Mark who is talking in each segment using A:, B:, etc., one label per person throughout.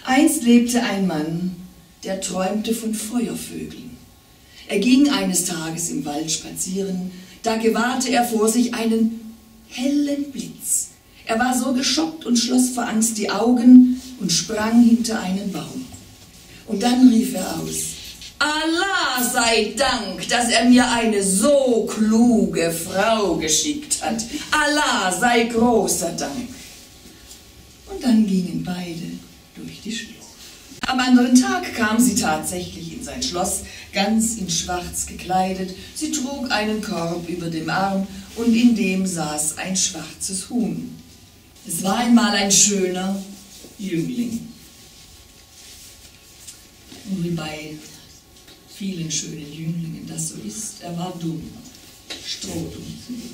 A: Einst lebte ein Mann, der träumte von Feuervögeln. Er ging eines Tages im Wald spazieren, da gewahrte er vor sich einen hellen Blitz. Er war so geschockt und schloss vor Angst die Augen und sprang hinter einen Baum. Und dann rief er aus: Allah sei Dank, dass er mir eine so kluge Frau geschickt hat. Allah sei großer Dank. Und dann gingen beide durch die Schlucht. Am anderen Tag kam sie tatsächlich in sein Schloss, ganz in Schwarz gekleidet. Sie trug einen Korb über dem Arm und in dem saß ein schwarzes Huhn. Es war einmal ein schöner Jüngling. Und wie bei vielen schönen Jünglingen das so ist, er war dumm, strohdumm.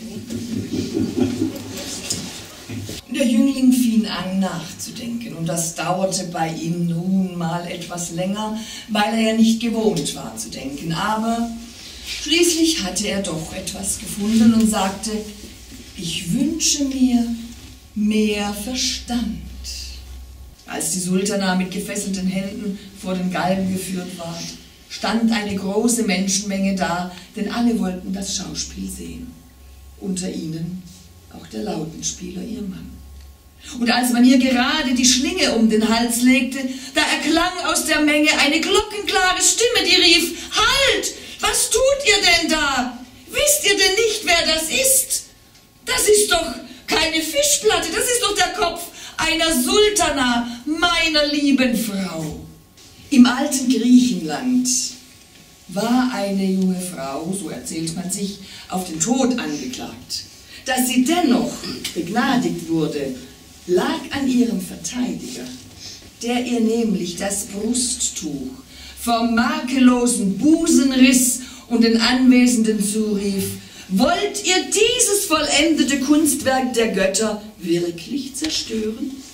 A: Der Jüngling fing an nachzudenken und das dauerte bei ihm nun mal etwas länger, weil er ja nicht gewohnt war zu denken. Aber schließlich hatte er doch etwas gefunden und sagte: Ich wünsche mir mehr Verstand. Als die Sultana mit gefesselten Händen vor den Galgen geführt ward, stand eine große Menschenmenge da, denn alle wollten das Schauspiel sehen. Unter ihnen auch der Lautenspieler, ihr Mann. Und als man ihr gerade die Schlinge um den Hals legte, da erklang aus der Menge eine glockenklare Stimme, die rief: Halt! Was tut ihr denn da? Wisst ihr denn nicht, wer das ist? Das ist doch keine Fischplatte, das ist doch der Kopf einer Sultana, meiner lieben Frau. Im alten Griechenland war eine junge Frau, so erzählt man sich, auf den Tod angeklagt. Dass sie dennoch begnadigt wurde, lag an ihrem Verteidiger, der ihr nämlich das Brusttuch vom makellosen Busen riss und den Anwesenden zurief: Wollt ihr dieses vollendete Kunstwerk der Götter wirklich zerstören?